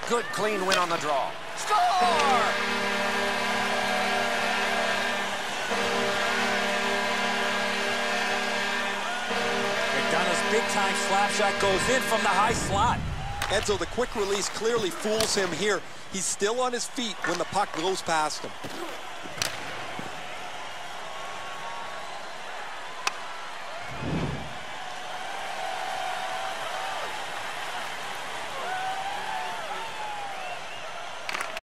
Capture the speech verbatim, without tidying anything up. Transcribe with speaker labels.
Speaker 1: Good, clean win on the draw. Score!
Speaker 2: McDonough's big-time slap shot goes in from the high slot.
Speaker 3: Edzo, the quick release clearly fools him here. He's still on his feet when the puck goes past him.